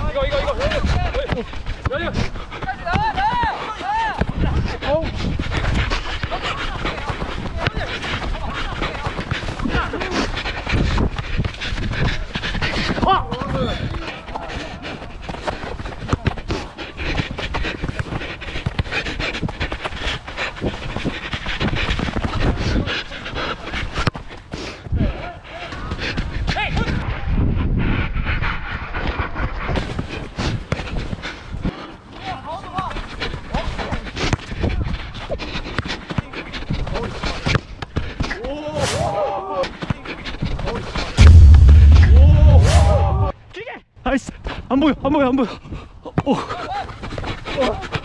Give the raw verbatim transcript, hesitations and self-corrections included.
이거 이거 이거. 야 이거. 나와 나와. 어우. 나이스. 안 보여 안 보여 안 보여. 어, 어.